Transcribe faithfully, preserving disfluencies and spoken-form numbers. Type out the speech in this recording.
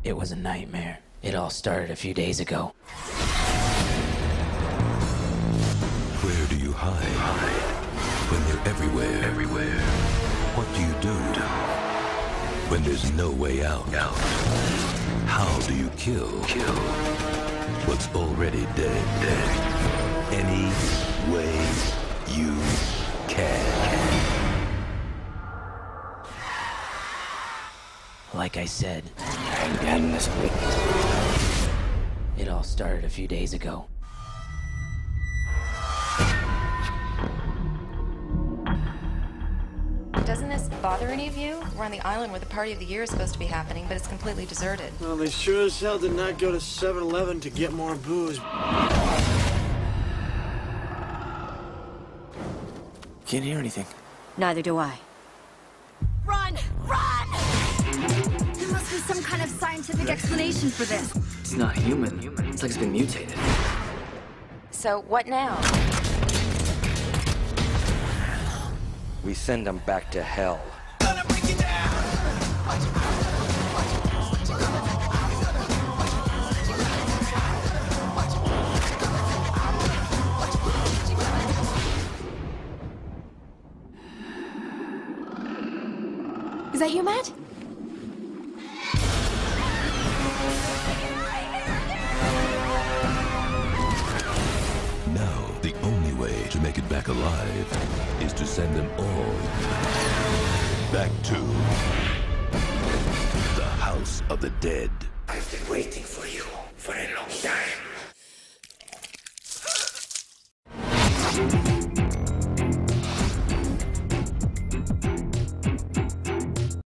It was a nightmare. It all started a few days ago. Where do you hide? hide? When they're everywhere. Everywhere. What do you do? When there's no way out? out. How do you kill? Kill. What's already dead? Dead. Any way you can. Like I said, I'm getting this week. It all started a few days ago. Doesn't this bother any of you? We're on the island where the party of the year is supposed to be happening, but it's completely deserted. Well, they sure as hell did not go to seven eleven to get more booze. Can't hear anything. Neither do I. Run! Run! There must be some kind of scientific explanation for this. It's not human. It's like it's been mutated. So, what now? We send them back to hell. Is that you, Matt? Now, the only way to make it back alive is to send them all back to the House of the Dead. I've been waiting for you for a long time.